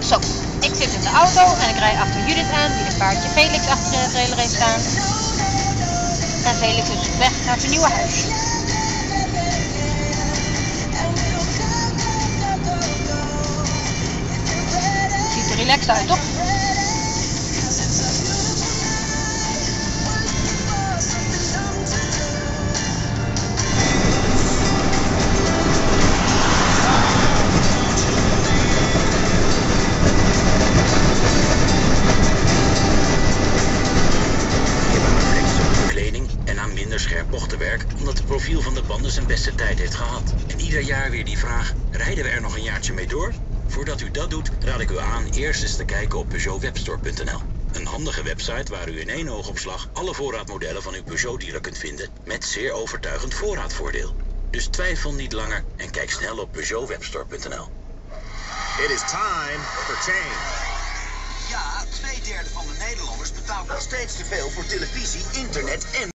Zo, ik zit in de auto en ik rij achter Judith aan, die een paardje Felix achter de trailer heeft staan. En Felix is op weg naar zijn nieuwe huis. Ziet er relaxed uit, toch? Minder scherp bochtenwerk, omdat het profiel van de banden zijn beste tijd heeft gehad. En ieder jaar weer die vraag, rijden we er nog een jaartje mee door? Voordat u dat doet, raad ik u aan eerst eens te kijken op PeugeotWebstore.nl. Een handige website waar u in één oogopslag alle voorraadmodellen van uw Peugeot-dealer kunt vinden met zeer overtuigend voorraadvoordeel. Dus twijfel niet langer en kijk snel op PeugeotWebstore.nl. It is time for change. Ja, 2/3 van de Nederlanders betaalt nog steeds te veel voor televisie, internet en